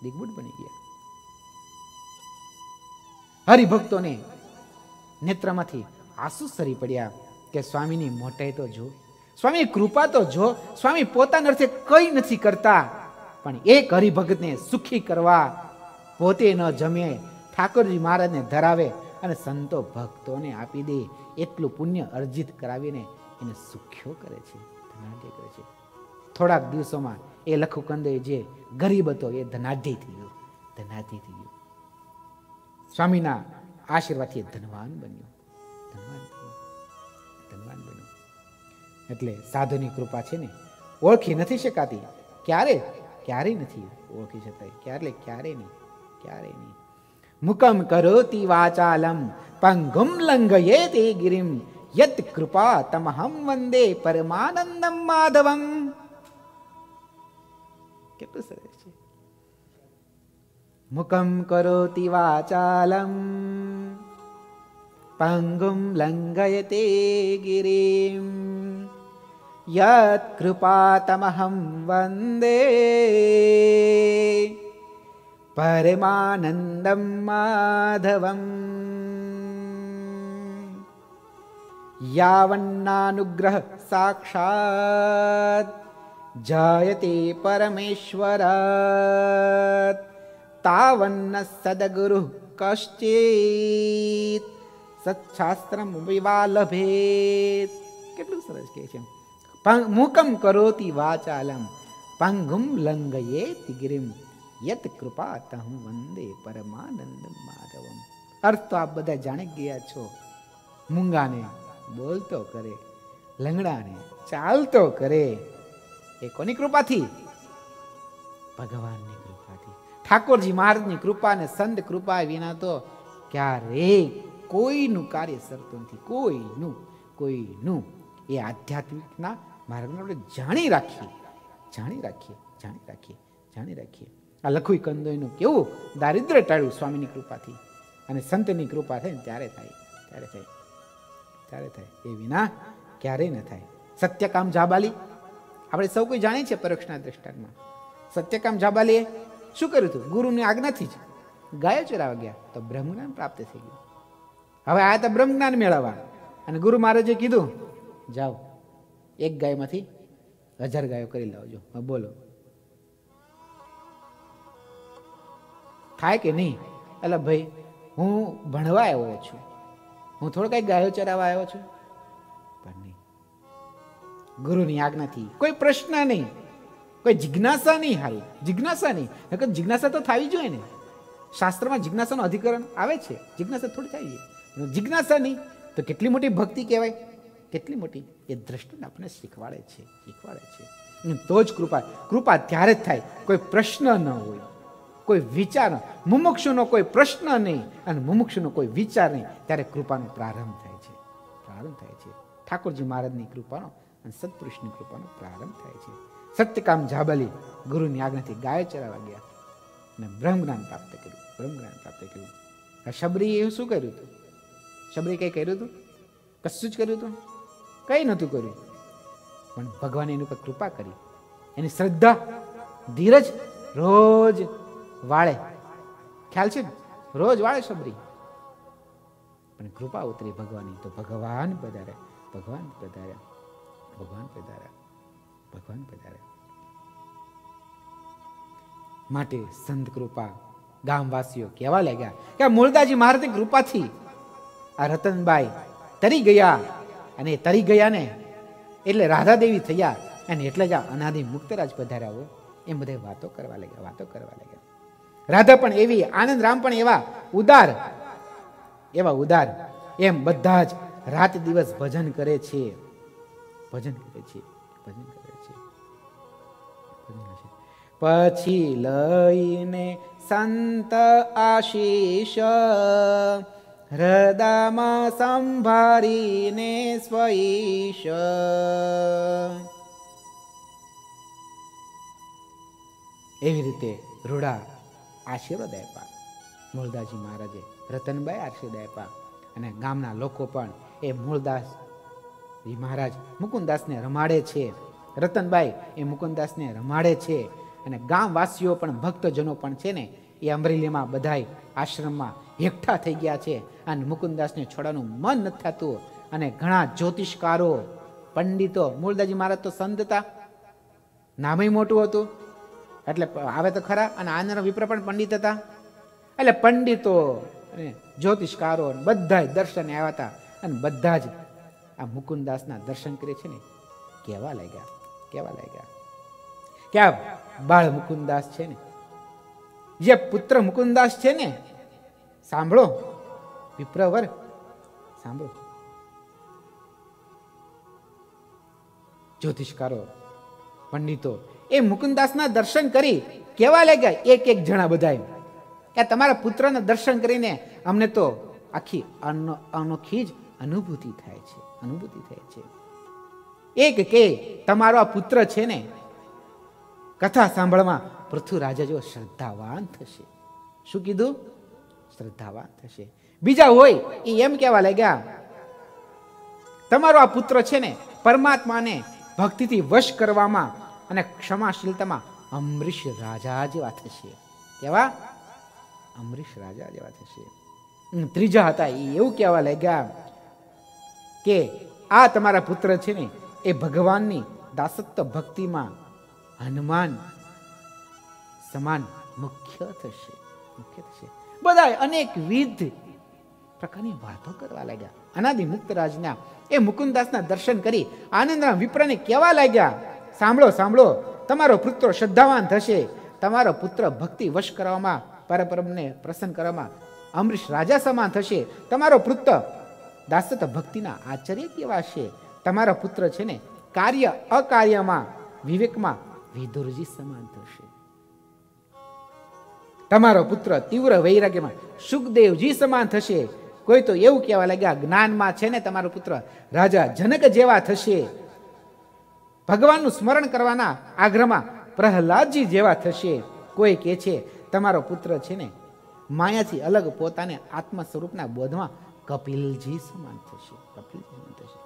હરિભક્તોને નેત્રમાંથી આંસુ સરી પડ્યા કે સ્વામીની મોટાઈ તો જો, સ્વામીની કૃપા તો જો. સ્વામી પોતાના અર્થે કઈ નથી કરતા, પણ એક હરિભક્તને સુખી કરવા પોતે ન જમે, ઠાકોરજી મહારાજને ધરાવે અને સંતો ભક્તોને આપી દે, એટલું પુણ્ય અર્જિત કરાવીને એને સુખ્યો કરે છે, ધનાઢ્ય કરે છે. થોડાક દિવસોમાં એ લખુકંદોઈ જે ગરીબ હતો એ ધનાઢ્ય થઈ ગયો. સ્વામીના આશીર્વાદથી ધનવાન બન્યો. એટલે સાધુની કૃપા છે ને ઓળખી નથી શકાતી. ક્યારે નથી ઓળખી શકાય. ક્યારે નહીં. મુકમ કરોતિ વાચાલમ પંગુમ લંઘયેતે ગિરિમ યત કૃપા તમહમ વંદે પરમાનંદમ માધવમ. કેટલું સરસ છે. મુકમ કરોતિ વાચાલમ પંગુમ લંઘયતે ગિરિમ યત કૃપાતમહં વંદે પરમાનંદમ માધવમ. યાવન્નાનુગ્રહ સાક્ષાત જાયતે પરમેશ્વરાત તાવન્ન સદગુરુ કશ્ચિત સત્શાસ્ત્રમ વિવા લભેત. કેટલું સરસ કહે છે. મુકમ કરોતિ વાચાલમ પંગુમ લંઘયેતિ ગિરિમ યત કૃપાતઃ વંદે પરમાનંદમ માધવમ. અર્થ તો આપ બધા જાણી ગયા છો. મૂંગાને બોલતો કરે, લંગડાને ચાલતો કરે. એ કોની કૃપાથી? ભગવાનની કૃપાથી. ઠાકોરજી મહારાજની કૃપા અને સંત કૃપા વિના તો ક્યારેય કોઈનું કાર્ય સરતું નથી. કોઈનું. એ આધ્યાત્મિકના માર્ગને આપણે જાણી રાખીએ. આ લખુઈ કંદોઈનું કેવું દારિદ્ર્ય ટાળ્યું સ્વામીની કૃપાથી, અને સંતની કૃપા થાય ને ત્યારે થાય. એ વિના ક્યારેય ન થાય. સત્યકામ જાબાલી આપણે સૌ કોઈ જાણીએ છીએ. પરોક્ષના દ્રષ્ટાંતમાં સત્યકામ જાબાલીએ શું કર્યું હતું? ગુરુની આજ્ઞાથી જ ગાયો ચરાવવા ગયા તો બ્રહ્મજ્ઞાન પ્રાપ્ત થઈ ગયું. હવે આ તો બ્રહ્મજ્ઞાન મેળવવા, અને ગુરુ મહારાજે કીધું જાઓ એક ગાયમાંથી 1000 ગાયો કરી લાવજો. બોલો થાય કે નહીં? એટલે ભાઈ હું ભણવા આવ્યો છું, હું થોડો કઈ ગાયો ચરાવવા આવ્યો છું? પણ નહીં. ગુરુની આજ્ઞાથી કોઈ પ્રશ્ન નહીં, કોઈ જિજ્ઞાસા નહીં. હારી જિજ્ઞાસા નહીં. જિજ્ઞાસા તો થવી જોઈએ ને. શાસ્ત્રમાં જિજ્ઞાસાનું અધિકરણ આવે છે. જિજ્ઞાસા થોડી થાય છે. જિજ્ઞાસા નહીં તો કેટલી મોટી ભક્તિ કહેવાય, કેટલી મોટી. એ દ્રષ્ટિને આપણને શીખવાડે છે. તો જ કૃપા ત્યારે જ થાય કોઈ પ્રશ્ન ન હોય, કોઈ વિચાર. મુમુક્ષુનો કોઈ પ્રશ્ન નહીં અને મુમુક્ષુનો કોઈ વિચાર નહીં, ત્યારે કૃપાનો પ્રારંભ થાય છે. ઠાકોરજી મહારાજની કૃપાનો અને સત્પુરુષની કૃપાનો પ્રારંભ થાય છે. સત્યકામ જાબાલી ગુરુની આજ્ઞાથી ગાયો ચરાવવા ગયા અને બ્રહ્મજ્ઞાન પ્રાપ્ત કર્યું. આ શબરીએ શું કર્યું હતું? શબરી કઈ કર્યું હતું? કશું જ કર્યું હતું? કઈ નહોતું કર્યું. પણ ભગવાને એની ઉપર કૃપા કરી. એની શ્રદ્ધા, ધીરજ રોજ વાળે. ખ્યાલ છે ને? રોજ વાળે શબરી. પણ કૃપા ઉતરી ભગવાનની તો ભગવાન પધાર્યા. માટે સંત કૃપા ગામવાસીઓ કહેવા લાગ્યા કે મૂળદાસજી મહારાજની કૃપાથી આ રતનબાઈ તરી ગયા, અને તરી ગયા ને એટલે રાધાદેવી થયા, અને એટલે જ આ અનાદિ મુક્તરાજ પધાર્યા હોય એમ બધા વાતો કરવા લાગ્યા. રાધા પણ એવી, આનંદ રામ પણ એવા ઉદાર, એમ બધા જ રાત દિવસ ભજન કરે છે. પછી લઈને સંત આશીષ હૃદયમાં સંભાળીને સ્વઈશ. એવી રીતે રૂડા આશીર્વાદ આપ્યા. મૂળદાસજી મહારાજે રતનબાઈ આશીર્વાદ આપ્યા, અને ગામના લોકો પણ એ મૂળદાસજી મહારાજ મુકુંદાસને રમાડે છે. રતનબાઈ એ મુકુંદાસને રમાડે છે, અને ગામવાસીઓ પણ ભક્તજનો પણ છે ને એ અમરેલીમાં બધાય આશ્રમમાં એકઠા થઈ ગયા છે, અને મુકુંદાસને છોડવાનું મન નથી થતું. અને ઘણા જ્યોતિષકારો, પંડિતો, મૂળદાસજી મહારાજ તો સંત હતા, નામય મોટું હતું એટલે આવે તો ખરા, અને આનંદ વિપ્ર પણ પંડિત હતા. એટલે પંડિતો અને જ્યોતિષકારો બધા દર્શને આવ્યા હતા, અને બધા જ આ મુકુંદાસના દર્શન કરે છે ને કહેવા લાગ્યા કે આ બાળ મુકુંદાસ છે ને, જે પુત્ર મુકુંદાસ છે ને, સાંભળો વિપ્રવર, સાંભળો. જ્યોતિષકારો, પંડિતો એ મુકુંદાસના દર્શન કરી કેવા લાગ્યા એક જણા બધા કે તમારા પુત્રના દર્શન કરીને અમને તો આખી અનોખી જ અનુભૂતિ થાય છે. એક કે તમારો આ પુત્ર છે ને કથા સાંભળવા પૃથ્વી રાજા જેવો શ્રદ્ધાવાન થશે. શું કીધું? શ્રદ્ધાવાન થશે. બીજા હોય એ એમ કહેવા લાગ્યા, તમારો આ પુત્ર છે ને પરમાત્માને ભક્તિથી વશ કરવામાં અને ક્ષમાશીલતામાં અમરીશ રાજા જેવા થશે. કેવા? અમરીશ રાજા જેવા થશે. ત્રીજા હતા એ એવું કહેવા લાગ્યા કે આ તમારા પુત્ર છે ને એ ભગવાનની દાસત્વ ભક્તિમાં હનુમાન સમાન મુખ્ય થશે. બધા અનેકવિધ પ્રકારની વાતો કરવા લાગ્યા. અનાદિ મુક્ત રાજના એ મુકુંદાસના દર્શન કરી આનંદરામ વિપ્રને કહેવા લાગ્યા, સાંભળો સાંભળો, તમારો પુત્ર શ્રદ્ધાવાન થશે, તમારો પુત્ર ભક્તિ વશ કરવામાં, પરબ્રહ્મને પ્રસન્ન કરવામાં અમરીશ રાજા સમાન થશે, તમારો પુત્ર દાસત્વ ભક્તિના આચાર્ય કેવા છે, તમારો પુત્ર છે ને કાર્ય અકાર્યમાં વિવેકમાં વિદુરજી સમાન થશે, તમારો પુત્ર તીવ્ર વૈરાગ્યમાં સુખદેવજી સમાન થશે. કોઈ તો એવું કહેવા લાગ્યા, જ્ઞાનમાં છે ને તમારો પુત્ર રાજા જનક જેવા થશે, ભગવાનનું સ્મરણ કરવાના આગ્રહમાં પ્રહલાદજી જેવા થશે. કોઈ કહે છે તમારો પુત્ર છે ને માયાથી અલગ પોતાને આત્મ સ્વરૂપના બોધમાં કપિલજી સમાન થશે. કપિલજી સમાન થશે.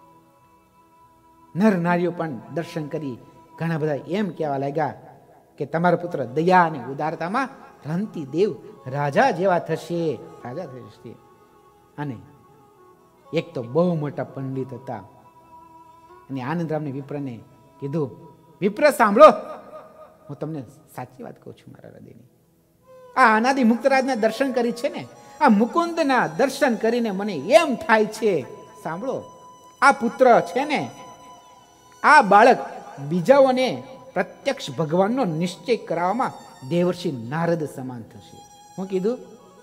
નર નારીઓ પણ દર્શન કરી ઘણા બધા એમ કહેવા લાગ્યા કે તમારો પુત્ર દયા અને ઉદારતામાં રંતી દેવ રાજા જેવા થશે, રાજા થશે. અને એક તો બહુ મોટા પંડિત હતા અને આનંદરામને વિપ્રને કીધું, વિપ્ર સાંભળો, હું તમને સાચી વાત કહું છું મારા હૃદયની. આ અનાદિ મુક્તરાજના દર્શન કરી છે ને, આ મુકુંદના દર્શન કરીને મને એમ થાય છે, સાંભળો, આ પુત્ર છે ને, આ બાળક બીજાઓને પ્રત્યક્ષ ભગવાનનો નિશ્ચય કરાવવામાં દેવર્ષિ નારદ સમાન થશે. હું કીધું?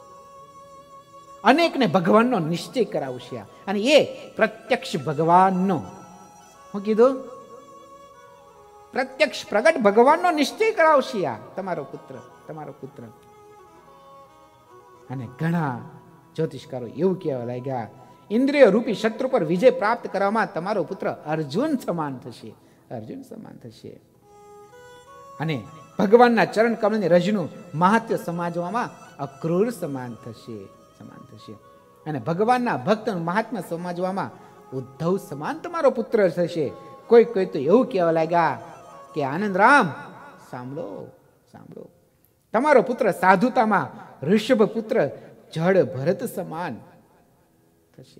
અનેકને ભગવાનનો નિશ્ચય કરાવશે અને એ પ્રત્યક્ષ ભગવાનનો. હું કીધું? પ્રત્યક્ષ પ્રગટ ભગવાનનો નિશ્ચય કરાવશે આ તમારો પુત્ર, તમારો પુત્ર. અને ઘણા જ્યોતિષકારો એવું કહેવા લાગ્યા, ઇન્દ્રિય રૂપી શત્રુ પર વિજય પ્રાપ્ત કરવામાં તમારો પુત્ર અર્જુન સમાન થશે, અર્જુન સમાન થશે. અને ભગવાનના ચરણ કમળની રજનું મહાત્મ્ય સમાજવામાં અક્રૂર સમાન થશે, સમાન થશે. અને ભગવાનના ભક્તનું મહાત્મ્ય સમાજવામાં ઉદ્ધવ સમાન તમારો પુત્ર થશે. કોઈ કોઈ તો એવું કહેવા લાગ્યા કે આનંદરામ સાંભળો, સાંભળો, તમારો પુત્ર સાધુતામાં ઋષભ પુત્ર જળ ભરત સમાન થશે.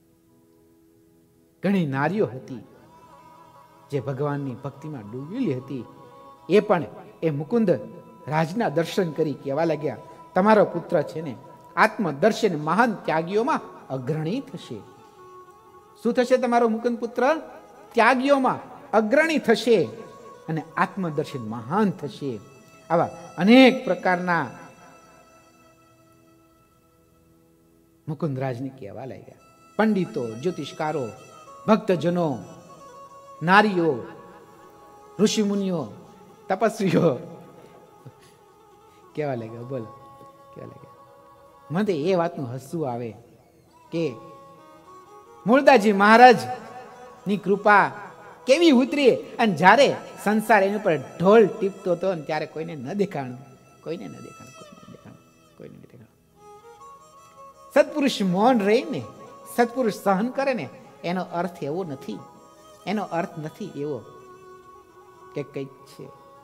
ઘણી નારીઓ હતી જે ભગવાનની ભક્તિમાં ડૂબેલી હતી, એ પણ એ મુકુંદ રાજના દર્શન કરી કહેવા લાગ્યા, તમારો પુત્ર છે ને આત્મદર્શન મહાન ત્યાગીઓમાં અગ્રણી થશે. શું થશે? તમારો મુકુંદ પુત્ર ત્યાગીઓમાં અગ્રણી થશે અને આત્મદર્શન મહાન થશે. આવા અનેક પ્રકારના મુકુંદરાજને કહેવા લાગ્યા. પંડિતો, જ્યોતિષકારો, ભક્તજનો, નારીઓ, ઋષિમુનિઓ, તપસ્વીઓ કેવા લાગ્યા? બોલ, કેવા લાગ્યા? મને એ વાતનું હસવું આવે કે મૂળદાસજી મહારાજ ની કૃપા કેવી ઉતરી અને જ્યારે સંસાર એની ઉપર ઢોલ ટીપતો હતો ને ત્યારે કોઈને ન દેખાણું, કોઈને ન દેખાણું, કોઈને ન દેખાણું, કોઈને ન દેખાણું. સત્પુરુષ મૌન રહે ને, સત્પુરુષ સહન કરે ને, એનો અર્થ એવો નથી, એનો અર્થ નથી એવો કે કંઈક છે.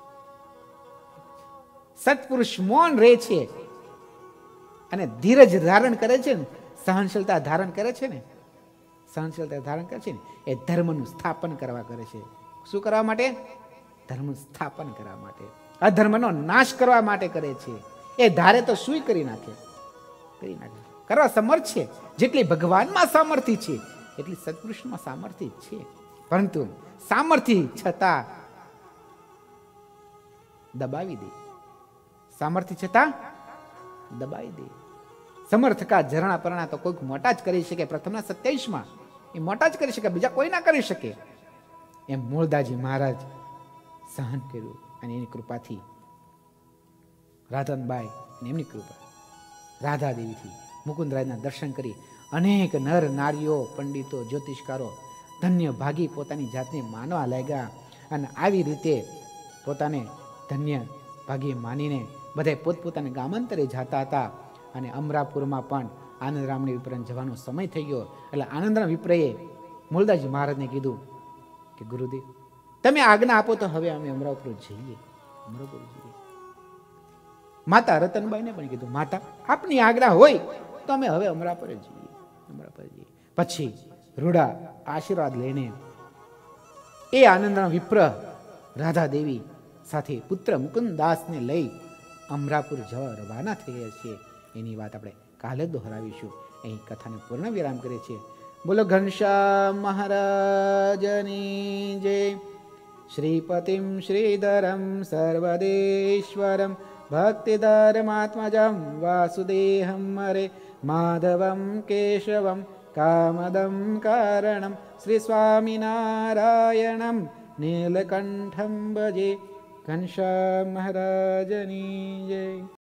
સત્પુરુષ મૌન રહે છે અને ધીરજ ધારણ કરે છે ને, સહનશીલતા ધારણ કરે છે ને, સહનશીલતા ધારણ કરે છે ને, એ ધર્મનું સ્થાપન કરવા કરે છે. શું કરવા માટે? ધર્મનું સ્થાપન કરવા માટે, અધર્મનો નાશ કરવા માટે કરે છે. એ ધારે તો શું કરી નાખે, કરી નાખે, કરવા સમર્થ છે. જેટલી ભગવાનમાં સામર્થ્ય છે એટલી સત્પુરુષમાં સામર્થ્ય છે, પરંતુ સામર્થ્ય છતાં દબાવી દે, સામર્થ્ય છતાં દબાવી દે. સમર્થકા ઝરણા પરણા તો કોઈક મોટા જ કરી શકે, પ્રથમના 27માં એ મોટા જ કરી શકે, બીજા કોઈ ના કરી શકે. એમ મૂળદાસજી મહારાજ સહન કર્યું અને એની કૃપાથી રાધનબાઈ અને એમની કૃપા રાધા દેવીથી મુકુંદરાજના દર્શન કરી અનેક નર નારીઓ, પંડિતો, જ્યોતિષકારો ધન્ય ભાગી પોતાની જાતને માનવા લાગ્યા. અને આવી રીતે પોતાને ધન્ય ભાગ્ય માનીને બધા પોતપોતાના ગામાંતરે જતા હતા. અને અમરાપુરમાં પણ આનંદરામની વિપ્રને જવાનો સમય થઈ ગયો. એટલે આનંદરામ વિપ્રએ મૂળદાસજી મહારાજને કીધું કે ગુરુદેવ, તમે આજ્ઞા આપો તો હવે અમે અમરાપુર જઈએ. અમરાપુર જઈએ. માતા રતનબાઈને પણ કીધું, માતા આપની આજ્ઞા હોય તો અમે હવે અમરાપુર જઈએ. અમરાપુર જઈએ. પછી રૂડા આશીર્વાદ લઈને એ આનંદરામ વિપ્ર રાધા દેવી સાથે પુત્ર મુકુંદાસને લઈ અમરાપુર જવા રવાના થયા છીએ. એની વાત આપણે કાલે દોહરાવીશું. અહીં કથાને પૂર્ણ વિરામ કરે છે. બોલો ઘનશ્યામ મહારાજની જય. શ્રીપતિમ શ્રીધરમ સર્વદેશ્વરમ ભક્તિધર્માત્મજમ વાસુદેહમ હરે માધવમ કેશવમ કામદમ કારણમ શ્રી સ્વામિનારાયણમ નીલકંઠમ ભજે. ઘનશ્યામ મહારાજની જય.